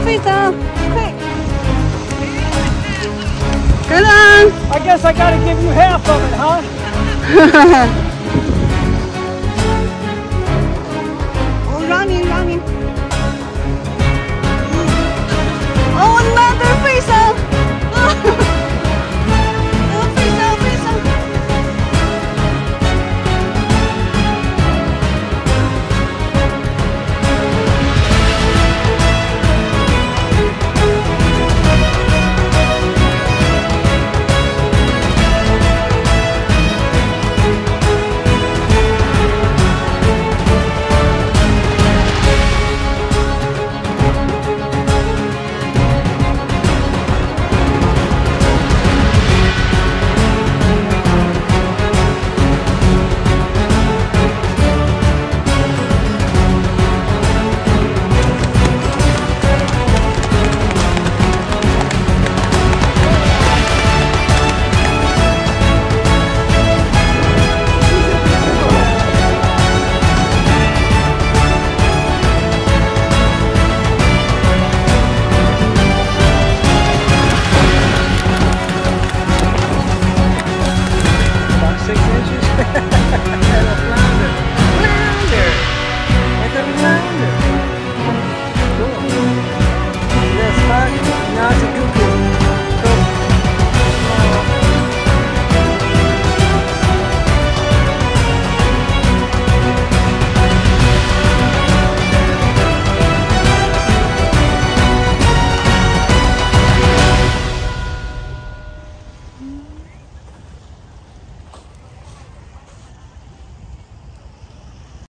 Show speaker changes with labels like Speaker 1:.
Speaker 1: 飞走，快！等等。
Speaker 2: I guess I gotta give you half of it, huh?
Speaker 1: Oh, running, running. Oh, another 飞走。飞走，飞走。
Speaker 2: About 6 inches.